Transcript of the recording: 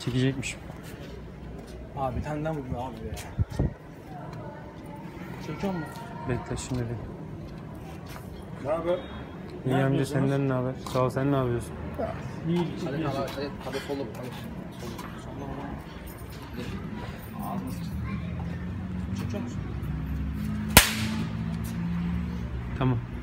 Çekecekmişim. Abi bir tane daha vurdu abi be. Çekiyor mu? Bekle şimdi bir. Ne haber? İyi amca, senden ne haber? Sağ ol, sen ne yapıyorsun? İyi. Hadi solu bu. Çekiyor musun? Tamam.